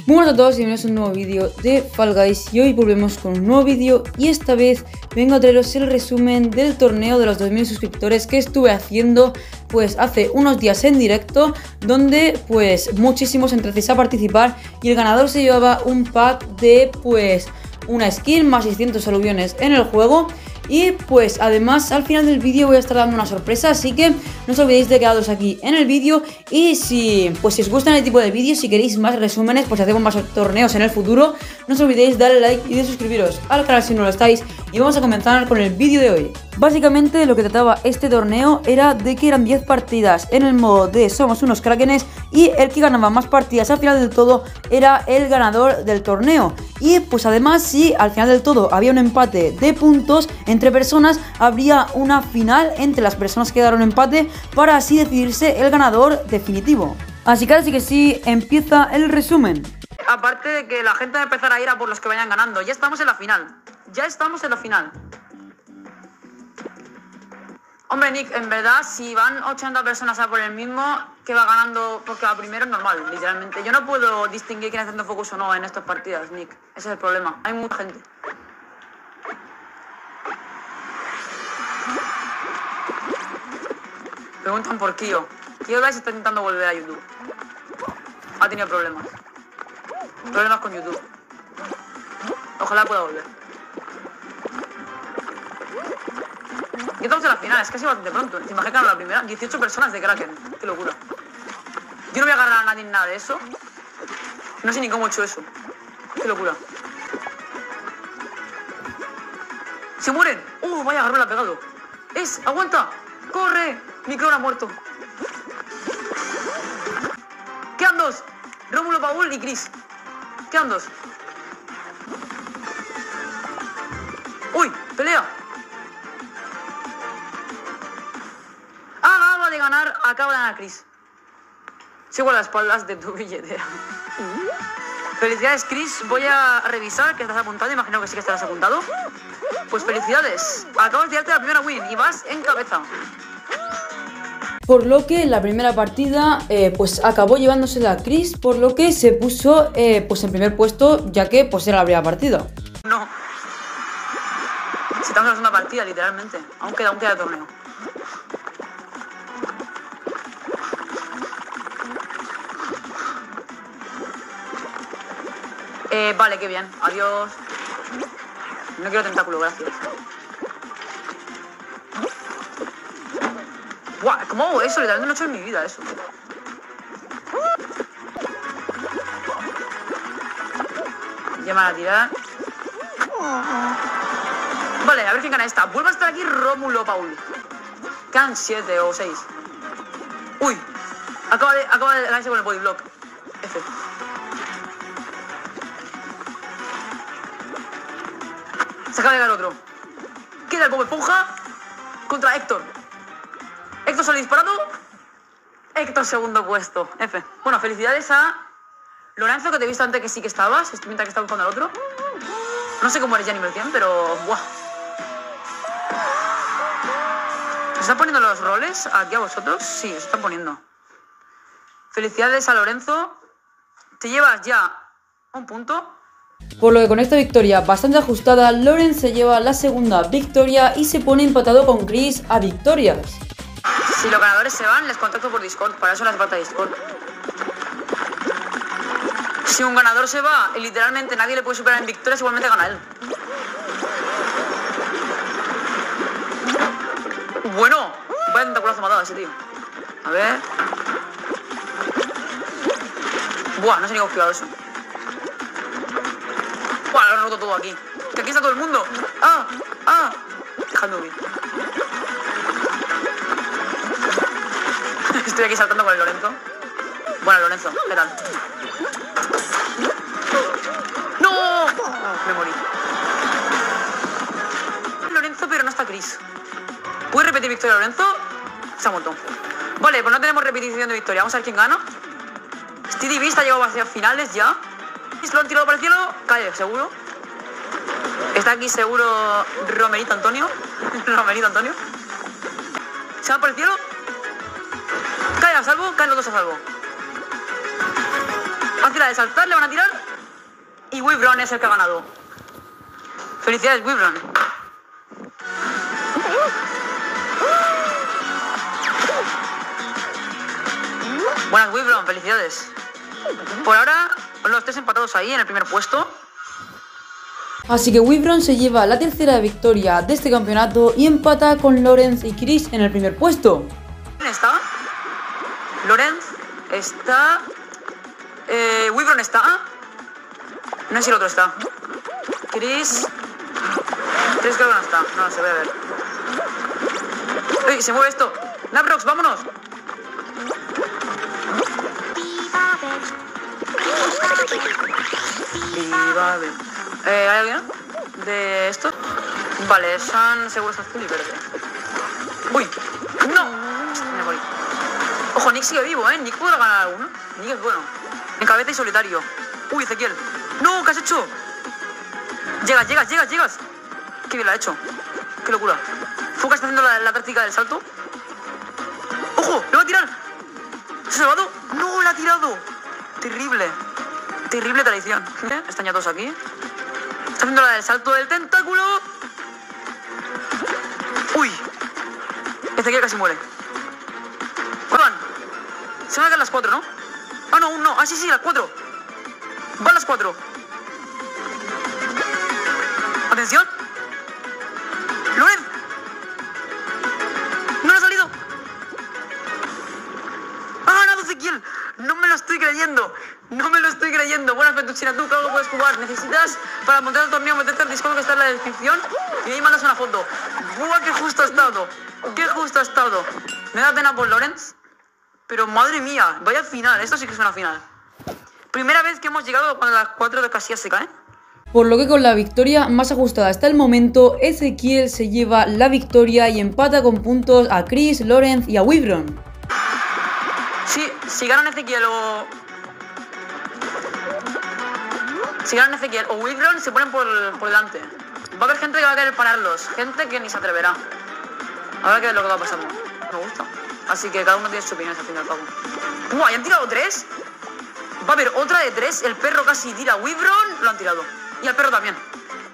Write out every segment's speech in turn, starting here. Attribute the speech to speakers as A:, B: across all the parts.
A: Muy buenas a todos y bienvenidos a un nuevo vídeo de Fall Guys. Y hoy volvemos con un nuevo vídeo y esta vez vengo a traeros el resumen del torneo de los 2000 suscriptores que estuve haciendo pues hace unos días en directo, donde pues muchísimos entrasteis a participar y el ganador se llevaba un pack de pues una skin más 600 aluviones en el juego. Y pues además al final del vídeo voy a estar dando una sorpresa, así que no os olvidéis de quedaros aquí en el vídeo. Y si os gustan el tipo de vídeos, si queréis más resúmenes, pues hacemos más torneos en el futuro, no os olvidéis de darle like y de suscribiros al canal si no lo estáis. Y vamos a comenzar con el vídeo de hoy. Básicamente lo que trataba este torneo era de que eran 10 partidas en el modo de somos unos krakenes, y el que ganaba más partidas al final del todo era el ganador del torneo. Y pues además, si al final del todo había un empate de puntos entre personas, habría una final entre las personas que quedaron empate para así decidirse el ganador definitivo. Así que sí, empieza el resumen.
B: Aparte de que la gente va a empezar a ir a por los que vayan ganando. Ya estamos en la final. Hombre, Nick, en verdad, si van 80 personas a por el mismo, que va ganando porque va primero, es normal, literalmente. Yo no puedo distinguir quién está haciendo focus o no en estas partidas, Nick. Ese es el problema. Hay mucha gente. Preguntan por Kio. Kio Dice está intentando volver a YouTube. Ha tenido problemas. Problemas con YouTube. Ojalá pueda volver. Ya estamos en la final, es casi bastante pronto. ¿Te imaginas que era la primera? 18 personas de Kraken. Qué locura. Yo no voy a agarrar a nadie en nada de eso. No sé ni cómo he hecho eso. Qué locura. ¡Se mueren! Vaya agarrón la ha pegado. ¡Aguanta! ¡Corre! Mi clon ha muerto. Quedan dos. Rómulo, Paul y Chris. Quedan dos. ¡Uy! ¡Pelea! Acaba de ganar Chris. Sigo a las espaldas de tu billetera. Felicidades, Chris. Voy a revisar que estás apuntado. Imagino que sí que estarás apuntado. Pues felicidades. Acabas de darte la primera win y vas en cabeza.
A: Por lo que la primera partida pues acabó llevándosela a Chris, por lo que se puso pues en primer puesto, ya que pues era la primera partida.
B: No. Si estamos en la segunda partida, literalmente. Aún queda torneo. Vale, qué bien. Adiós. No quiero tentáculo, gracias. Buah, ¿cómo hago eso? Literalmente no he hecho en mi vida eso. Ya me van a tirar. Vale, a ver quién gana esta. Vuelve a estar aquí Rómulo Paul. Quedan 7 o 6. Uy. Acaba de ganarse con el bodyblock. F. Se acaba de ganar otro. Queda el Bob Esponja contra Héctor. Héctor sale disparado. Héctor segundo puesto. F. Bueno, felicidades a Lorenzo, que te he visto antes que sí que estabas. Mientras que estaba buscando al otro. No sé cómo eres ya nivel 100, pero... ¡buah! ¿Se están poniendo los roles aquí a vosotros? Sí, se están poniendo. Felicidades a Lorenzo. Te llevas ya un punto.
A: Por lo que con esta victoria bastante ajustada, Loren se lleva la segunda victoria y se pone empatado con Chris a victorias.
B: Si los ganadores se van, les contacto por Discord. Para eso les falta Discord. Si un ganador se va y literalmente nadie le puede superar en victorias, igualmente gana él. Bueno, vaya tentaculazo me ha dado ese tío. A ver. Buah, no sé ni cómo he esquivado eso. Buah, lo he roto todo aquí. Que aquí está todo el mundo. Dejadme huir. Estoy aquí saltando con el Lorenzo. Bueno, Lorenzo, ¿qué tal? ¡No! Me morí. Lorenzo, pero no está Chris. ¿Puedes repetir victoria, Lorenzo? Se ha muerto. Vale, pues no tenemos repetición de victoria. Vamos a ver quién gana. Stevie Beast ha llegado hacia finales ya. Lo han tirado para el cielo. Cae, seguro. Está aquí seguro Romerito Antonio. Romerito Antonio. Se va por el cielo. Cae a salvo. Caen los dos a salvo. Fácil la de saltar, le van a tirar. Y Wyvern es el que ha ganado. Felicidades, Wyvern. Buenas, Wyvern, felicidades. Por ahora, los tres empatados ahí en el primer puesto.
A: Así que Wyvern se lleva la tercera victoria de este campeonato y empata con Lorenz y Chris en el primer puesto.
B: ¿Quién está? Lorenz está... Wyvern está... No sé si el otro está. Chris creo que no está. No, se ve a ver. ¡Uy! Se mueve esto. Naprox, vámonos. ¿Hay alguien de estos? Vale, son seguros azul y verde. ¡Uy! ¡No! Me voy. Ojo, Nick sigue vivo, ¿eh? Nick podrá ganar alguno. Nick es bueno. En cabeza y solitario. ¡Uy, Ezequiel! ¡No! ¿Qué has hecho? Llegas. Qué bien lo ha hecho. Qué locura. Fuka está haciendo la táctica del salto. ¡Ojo! ¡Le va a tirar! ¿Se ha salvado? ¡No! ¡Le ha tirado! Terrible. Terrible traición. Están ya todos aquí. Está haciendo la del salto del tentáculo. ¡Uy! Ezequiel casi muere. Van. Se van a quedar las 4, ¿no? Ah, no, aún no. Ah, sí, las 4. Van las 4. Atención. Lorenz. No le ha salido. Ha ganado Ezequiel. No me lo estoy creyendo. Buenas, Petuchina, tú claro que puedes jugar. Necesitas para montar el torneo meterte al Discord que está en la descripción y ahí mandas una foto. ¡Buah, qué justo ha estado! Me da pena por Lorenz, pero madre mía, vaya final. Esto sí que es una final. Primera vez que hemos llegado cuando las 4 de casillas se caen.
A: Por lo que con la victoria más ajustada hasta el momento, Ezequiel se lleva la victoria y empata con puntos a Chris, Lorenz y a Wyvern.
B: Sí, si ganan Ezequiel o Wyvern se ponen por delante. Va a haber gente que va a querer pararlos, gente que ni se atreverá. A ver qué es lo que va pasando. Me gusta. Así que cada uno tiene su opinión al fin y al cabo. ¡Buah! ¿Ya han tirado 3? Va a haber otra de 3. El perro casi tira a Wyvern. Lo han tirado. Y al perro también.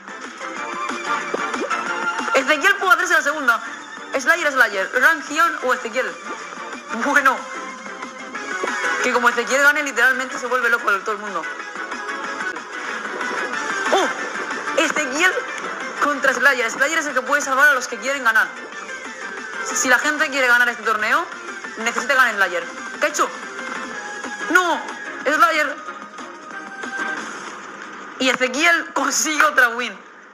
B: Ezequiel puede hacerse la segunda. Slayer. Rangion o Ezequiel. Bueno. Que como Ezequiel gane, literalmente se vuelve loco todo el mundo. ¡Oh! Ezequiel contra Slayer. Slayer es el que puede salvar a los que quieren ganar. Si la gente quiere ganar este torneo, necesita ganar Slayer. ¿Qué ha hecho? ¡No! Slayer. Y Ezequiel consigue otra win.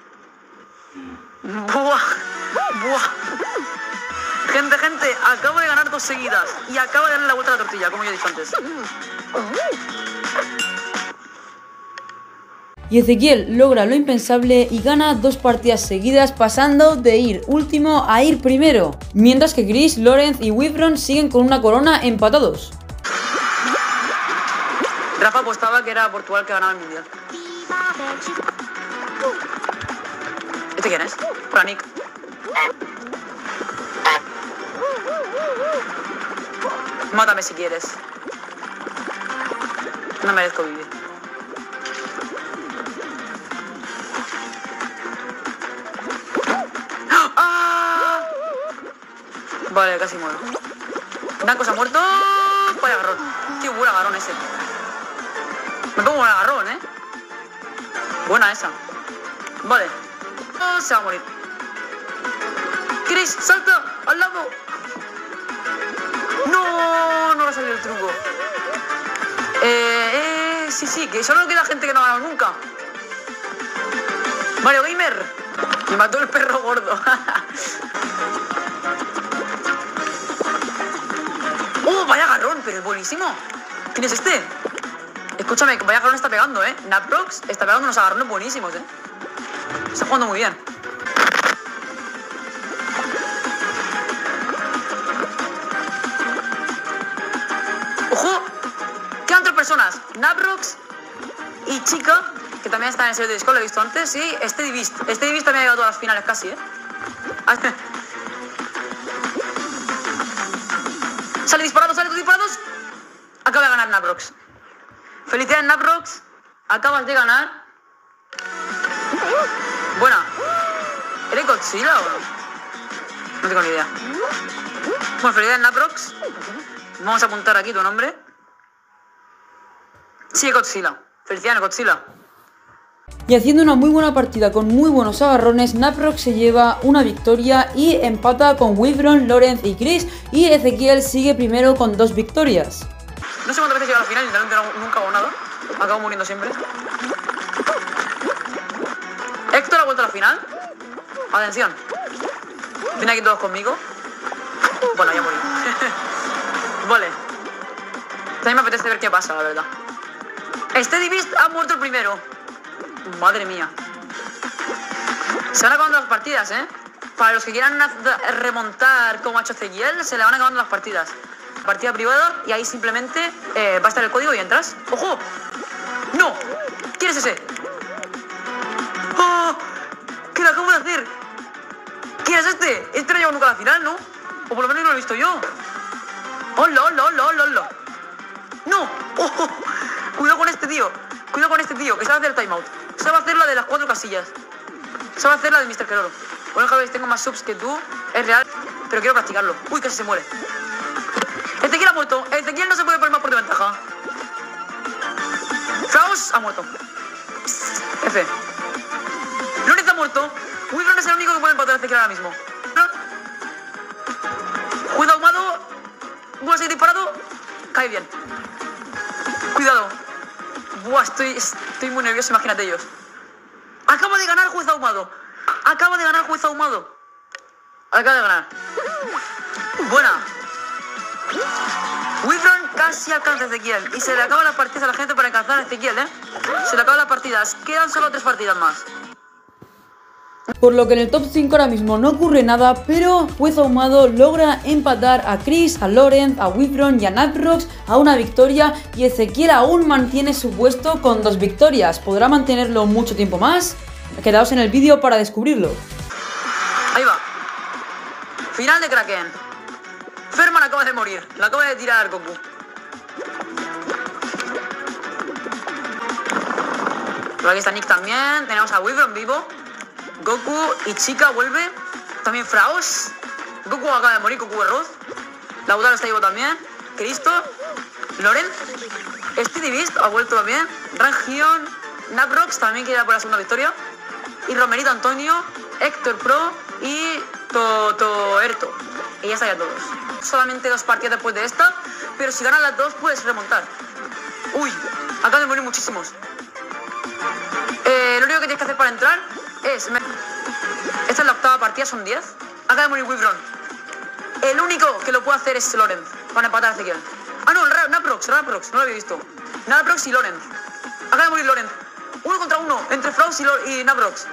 B: ¡Buah! Gente, acabo de ganar 2 seguidas. Y acabo de darle la vuelta a la tortilla, como yo he dicho antes.
A: Y Ezequiel logra lo impensable y gana 2 partidas seguidas, pasando de ir último a ir primero. Mientras que Chris, Lorenz y Wyvern siguen con una corona empatados.
B: Rafa apostaba que era Portugal que ganaba el mundial. ¿Este quién es? Hola, Nick. Mátame si quieres. No merezco vivir. ¡Ah! Vale, casi muero. Danko se ha muerto. Vaya agarrón. Qué buen agarrón ese. Me pongo un agarrón, ¿eh? Buena esa. Vale. Oh, se va a morir. Chris, salta al lado. No le ha salido el truco. Sí, que solo queda gente que no ha ganado nunca. Mario Gamer. Me mató el perro gordo. ¡Oh, vaya agarrón! Pero es buenísimo. ¿Quién es este? Escúchame, vaya agarrón está pegando, ¿eh? Naprox está pegando unos agarrones buenísimos, ¿eh? Está jugando muy bien. ¡Ojo! Quedan 3 personas. Naprox y Chica, que también está en el servidor de Discord, lo he visto antes, y Steady Beast. Steady Beast también ha llegado a todas las finales casi, ¿eh? Sale disparados. Acaba de ganar Naprox. Felicidades, Naprox. Acabas de ganar. Buena. ¿Eres Godzilla o no? No tengo ni idea. Bueno, felicidades, Naprox. Vamos a apuntar aquí tu nombre. Sí, Godzilla. Felicidades, Godzilla.
A: Y haciendo una muy buena partida con muy buenos agarrones, Naprox se lleva una victoria y empata con Wyvern, Lorenz y Chris, y Ezequiel sigue primero con 2 victorias.
B: No sé cuántas veces llega a la final, literalmente nunca hago nada. Acabo muriendo siempre. Héctor ha vuelto a la final. Atención. Viene aquí todos conmigo. Bueno, ya morí. Vale. También me apetece ver qué pasa, la verdad. Steady Beast ha muerto el primero. Madre mía. Se van acabando las partidas, ¿eh? Para los que quieran remontar como ha hecho Ezequiel, se le van acabando las partidas. Partida privada y ahí simplemente va a estar el código y entras. ¡Ojo! ¡No! ¿Quién es ese? ¡Oh! ¿Qué lo acabo de hacer? ¿Quién es este? Este no ha llegado nunca a la final, ¿no? O por lo menos no lo he visto yo. ¡Hola, hola, hola, hola, hola! ¡No! ¡Oh! Cuidado con este tío. Cuidado con este tío, que sabe hacer el timeout. Sabe hacer la de las 4 casillas. Sabe hacer la de Mr. Keroro. Bueno, Javier, tengo más subs que tú. Es real, pero quiero practicarlo. Uy, casi se muere. Ezequiel ha muerto. Ezequiel no se puede poner más por desventaja. Fraus ha muerto. F. Lorenz ha muerto. Wyvern es el único que puede empatar a Ezequiel ahora mismo. Cuidado, ahumado. Voy a seguir disparado. Cae bien. Cuidado. Buah, estoy muy nervioso, imagínate ellos. Acabo de ganar juez ahumado. Acabo de ganar juez ahumado. Acabo de ganar. Buena. Wyvern casi alcanza a Ezequiel. Y se le acaban las partidas a la gente para alcanzar a Ezequiel, ¿eh? Se le acaban las partidas. Quedan solo 3 partidas más.
A: Por lo que en el top 5 ahora mismo no ocurre nada, pero Juez Ahumado logra empatar a Chris, a Lorenz, a Wyvern y a Naprox a una victoria, y Ezequiel aún mantiene su puesto con 2 victorias. ¿Podrá mantenerlo mucho tiempo más? Quedaos en el vídeo para descubrirlo.
B: Ahí va. Final de Kraken. Ferman acaba de morir. La acaba de tirar Goku. Por aquí está Nick también. Tenemos a Wyvern vivo. Goku y Chica vuelve. También Fraus. Goku acaba de morir, Goku Erroz. Lautaro está vivo también. Cristo. Lorenz. Steady Beast ha vuelto también. Rangion. Naprox también queda por la segunda victoria. Y Romerito Antonio. Héctor Pro. Y Toerto. Y ya estaría todos. Solamente 2 partidas después de esta. Pero si ganan las 2 puedes remontar. Uy, acaban de morir muchísimos. Lo único que tienes que hacer para entrar es... Esta es la 8ª partida, son 10. Acaba de morir Wyvern. El único que lo puede hacer es Lorenz para empatar a Ezequiel. Ah, no, Naprox, no lo había visto. Naprox y Lorenz. Acaba de morir Lorenz. 1 contra 1 entre Fraus y Naprox.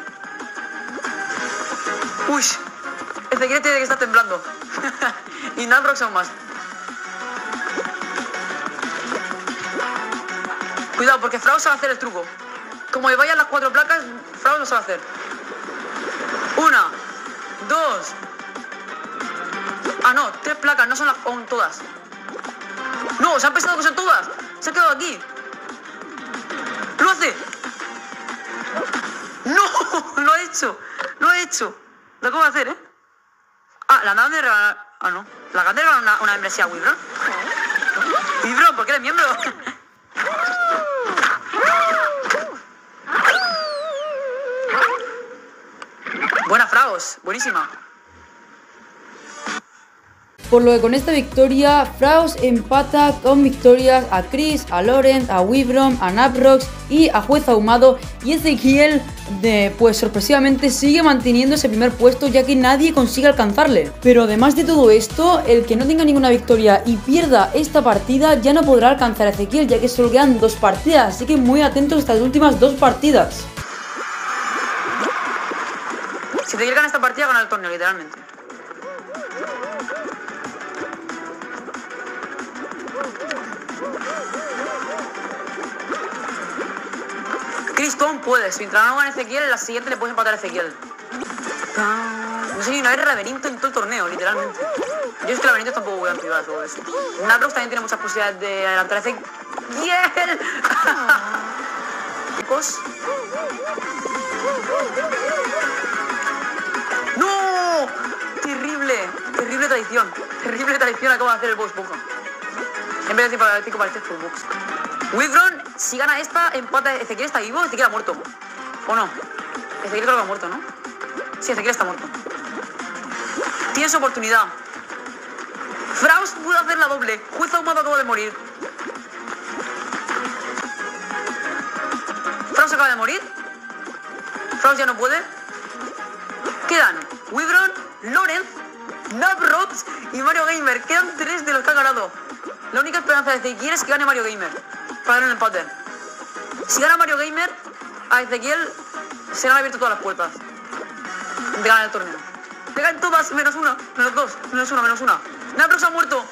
B: Uy, Ezequiel tiene que estar temblando. Y Naprox aún más. Cuidado, porque Fraus sabe hacer el truco. Como le vayan las 4 placas, Fraus lo sabe hacer. 1, 2. Ah, no, 3 placas, no son las todas. No, se han pensado que son todas. Se ha quedado aquí. ¡Lo hace! ¡No! Lo ha hecho. Lo ha hecho. Lo acabo de hacer, ¿eh? Ah, la acaban de regalar. Ah, no. La acaban de regalar una membresía a Wyvern. Wyvern, ¿por qué eres miembro? Buena, Fraus. Buenísima.
A: Por lo que con esta victoria, Fraus empata con victorias a Chris, a Lorenz, a Wyvern, a Naprox y a Juez Ahumado, y Ezequiel, pues sorpresivamente sigue manteniendo ese primer puesto, ya que nadie consigue alcanzarle. Pero además de todo esto, el que no tenga ninguna victoria y pierda esta partida ya no podrá alcanzar a Ezequiel, ya que solo quedan 2 partidas, así que muy atentos a estas últimas 2 partidas.
B: Si Ezequiel gana esta partida, gana el torneo, literalmente. Cristo aún puedes. Mientras no gane Ezequiel, en la siguiente le puedes empatar a Ezequiel. No sé, no hay laberinto en todo el torneo, literalmente. Yo es que laberinto tampoco voy a activar todo eso. Naprox también tiene muchas posibilidades de adelantar a Ezequiel. Chicos. ¡No! Terrible, terrible traición. Terrible traición acaba de hacer el Box Boca. En vez de decir para el 5 para el Box. Wyvern, si gana esta, empata. Ezequiel está vivo, Ezequiel ha muerto. ¿O no? Ezequiel creo que ha muerto, ¿no? Sí, Ezequiel está muerto. Tienes oportunidad. Fraus puede hacer la doble. Juez ahumado acaba de morir. Fraus acaba de morir. Fraus ya no puede. Quedan Wyvern, Lorenz, Naprox y Mario Gamer. Quedan 3 de los que han ganado. La única esperanza de Ezequiel es que gane Mario Gamer para dar un empate. Si gana Mario Gamer, a Ezequiel se le han abierto todas las puertas de ganar el torneo. Le caen todas, menos una, menos dos, menos una, menos una. Naprox ha muerto.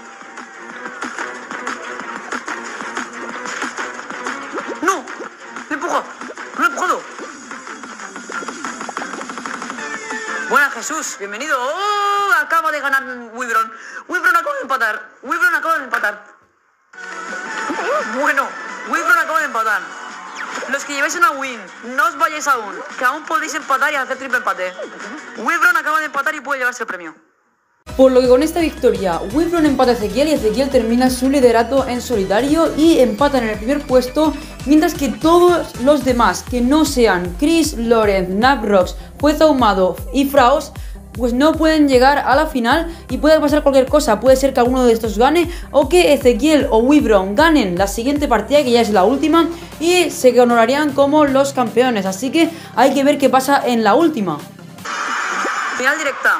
B: ¡No! ¡Me empuja! ¡No lo he empujado! Buenas, Jesús, bienvenido. ¡Oh! Acaba de ganar Wyvern. Wyvern acaba de empatar. Wyvern acaba de empatar. Bueno, Wyvern acaba de empatar. Los que lleváis una win, no os vayáis aún, que aún podéis empatar y hacer triple empate. Wyvern acaba de empatar y puede llevarse el premio.
A: Por lo que con esta victoria, Wyvern empata a Ezequiel y Ezequiel termina su liderato en solitario y empata en el primer puesto, mientras que todos los demás que no sean Chris, Lorenz, Naprox, Juez Ahumado y Fraus, pues no pueden llegar a la final y puede pasar cualquier cosa. Puede ser que alguno de estos gane o que Ezequiel o Wyvern ganen la siguiente partida, que ya es la última, y se honorarían como los campeones. Así que hay que ver qué pasa en la última.
B: Final directa.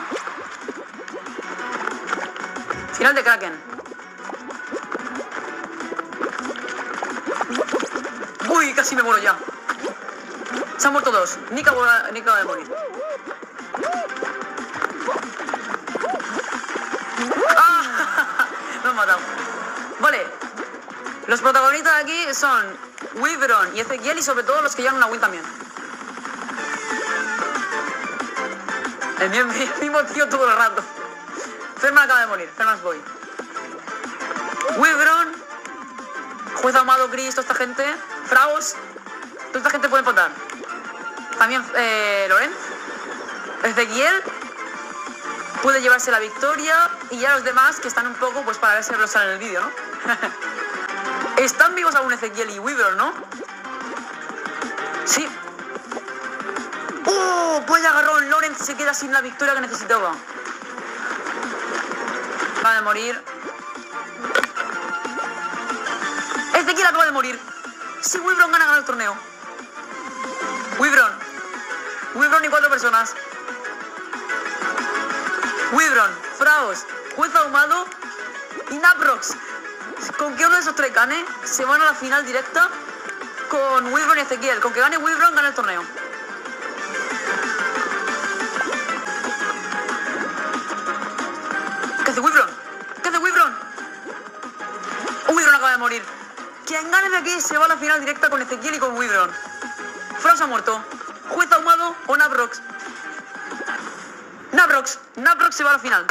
B: Final de Kraken. Uy, casi me muero ya. Se han muerto dos. Nick acaba de morir. ¡Ah! Me han matado. Vale. Los protagonistas de aquí son Wyvern y Ezequiel, y sobre todo los que llevan una win también. El mismo tío todo el rato. Ferman acaba de morir. Ferman Boy. Wyvern, Juez Ahumado, Chris, toda esta gente. Fraus. Toda esta gente puede empatar. También Lorenz. Ezequiel puede llevarse la victoria. Y ya los demás que están un poco, pues para ver si los sale en el vídeo, ¿no? Están vivos aún Ezequiel y Wyvern, ¿no? Sí. ¡Oh! Pues agarrón. Lorenz se queda sin la victoria que necesitaba. Acaba de morir. Ezequiel acaba de morir. Si Wyvern gana el torneo. Wyvern y 4 personas. Wyvern, Fraus, Juez Ahumado y Naprox. Con que uno de esos 3 gane, se van a la final directa con Wyvern y Ezequiel. Con que gane Wyvern, gana el torneo. ¿Qué hace Wyvern? ¿Qué hace Wyvern? Wyvern acaba de morir. Quien gane de aquí se va a la final directa con Ezequiel y con Wyvern. Fraus ha muerto. Juez Ahumado o Naprox. Naprox se va a la final.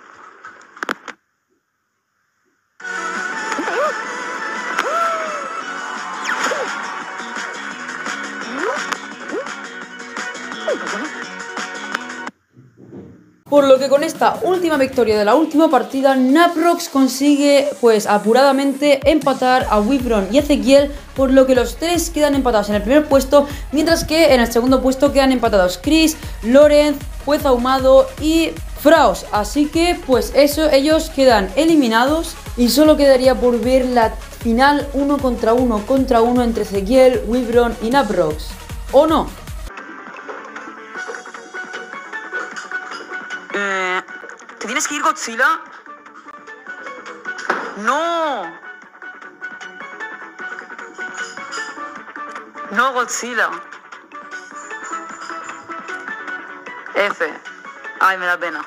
A: Por lo que con esta última victoria de la última partida, Naprox consigue pues apuradamente empatar a Wyvern y Ezequiel, por lo que los 3 quedan empatados en el primer puesto, mientras que en el segundo puesto quedan empatados Chris, Lorenz, Juez Ahumado y Fraus. Así que pues eso, ellos quedan eliminados y solo quedaría por ver la final 1 contra 1 entre Ezequiel, Wyvern y Naprox. ¿O no?
B: ¿Te tienes que ir, Godzilla? ¡No! No, Godzilla. F. Ay, me da pena.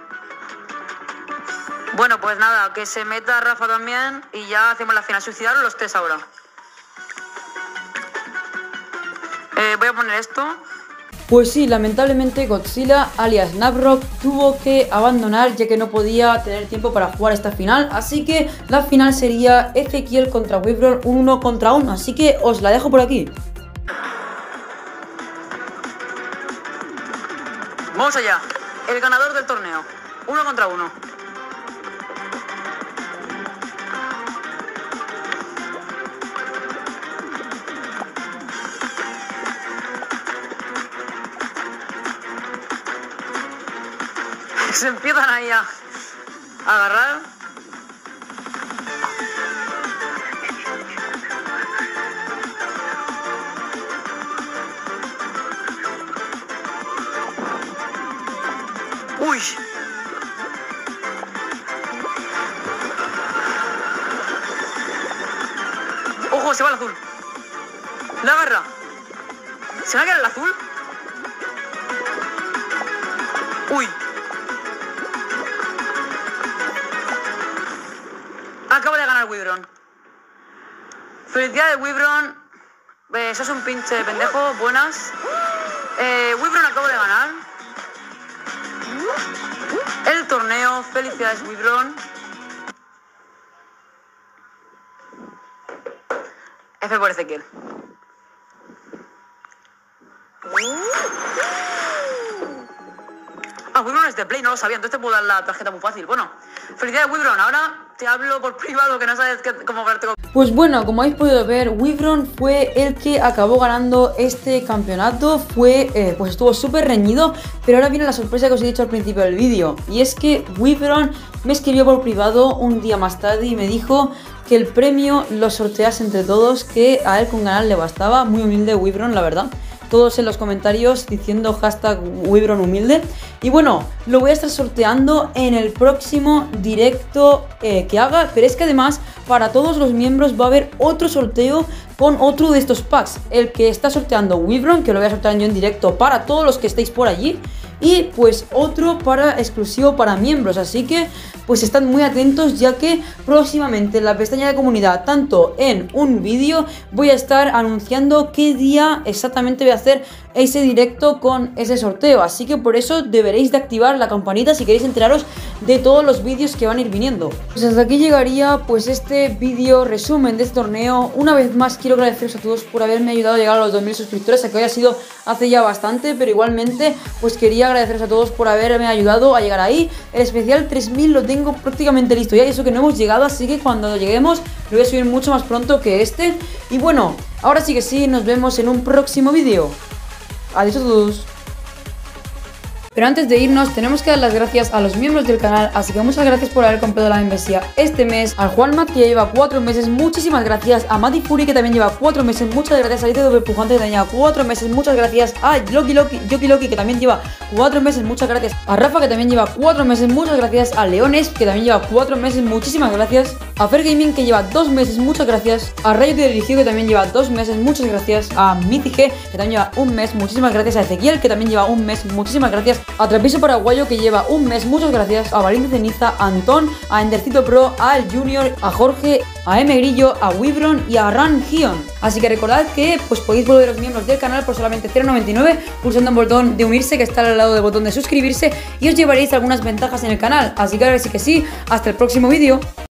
B: Bueno, pues nada, que se meta Rafa también y ya hacemos la final. Suicidaron los 3 ahora. Voy a poner esto.
A: Pues sí, lamentablemente Godzilla, alias Nabrok, tuvo que abandonar ya que no podía tener tiempo para jugar esta final. Así que la final sería Ezequiel contra Wyvron 1 contra 1. Así que os la dejo por aquí.
B: Vamos allá. El ganador del torneo. 1 contra 1. Se empiezan ahí a agarrar. Uy. Ojo, se va el azul. La agarra. ¿Se va a quedar el azul? Uy. Acaba de ganar Wyvron. Felicidades, Wyvron. Sos un pinche pendejo. Buenas. Wyvron acaba de ganar el torneo. Felicidades, Wyvron. F por Ezequiel. Wyvron es de Play, no lo sabía, entonces te puedo dar la tarjeta muy fácil. Bueno, felicidades, Wyvron. Ahora te hablo por privado, que no sabes cómo hablarte con...
A: Pues bueno, como habéis podido ver, Wyvron fue el que acabó ganando este campeonato. Pues estuvo súper reñido, pero ahora viene la sorpresa que os he dicho al principio del vídeo. Y es que Wyvron me escribió por privado un día más tarde y me dijo que el premio lo sortease entre todos, que a él con ganar le bastaba. Muy humilde Wyvron, la verdad. Todos en los comentarios diciendo hashtag Wyvron humilde. Y bueno, lo voy a estar sorteando en el próximo directo que haga. Pero es que además, para todos los miembros va a haber otro sorteo con otro de estos packs. El que está sorteando Wyvron, que lo voy a sortear yo en directo para todos los que estéis por allí. Y pues otro exclusivo para miembros. Así que pues estad muy atentos, ya que próximamente en la pestaña de comunidad, tanto en un vídeo, voy a estar anunciando qué día exactamente voy a hacer ese directo con ese sorteo. Así que por eso deberéis de activar la campanita si queréis enteraros de todos los vídeos que van a ir viniendo. Pues hasta aquí llegaría pues este vídeo resumen de este torneo. Una vez más quiero agradeceros a todos por haberme ayudado a llegar a los 2000 suscriptores, que hoy ha sido hace ya bastante, pero igualmente pues quería agradeceros a todos por haberme ayudado a llegar ahí. El especial 3000 lo tengo prácticamente listo ya, y eso que no hemos llegado, así que cuando lleguemos lo voy a subir mucho más pronto que este. Y bueno, ahora sí que sí, nos vemos en un próximo vídeo. Adiós a todos. Pero antes de irnos tenemos que dar las gracias a los miembros del canal, así que muchas gracias por haber comprado la membresía este mes. Al Juanmat, que ya lleva 4 meses, muchísimas gracias. A Mati Fury, que también lleva 4 meses, muchas gracias. A ITW Pujante, que también lleva 4 meses, muchas gracias. A Yoki, que también lleva 4 meses, muchas gracias. A Rafa, que también lleva 4 meses, muchas gracias. A Leones, que también lleva 4 meses, muchísimas gracias. A Fair Gaming, que lleva 2 meses, muchas gracias. A Rayo de Dirigio, que también lleva 2 meses, muchas gracias. A Miti G, que también lleva 1 mes, muchísimas gracias. A Ezequiel, que también lleva 1 mes, muchísimas gracias. A Trapiso Paraguayo, que lleva 1 mes, muchas gracias. A Valiente Ceniza, a Antón, a Endercito Pro, a El Junior, a Jorge, a M Grillo, a Wyvron y a Ran Gion. Así que recordad que pues podéis volveros miembros del canal por solamente 0,99 pulsando el botón de unirse, que está al lado del botón de suscribirse, y os llevaréis algunas ventajas en el canal. Así que ahora sí que sí, hasta el próximo vídeo.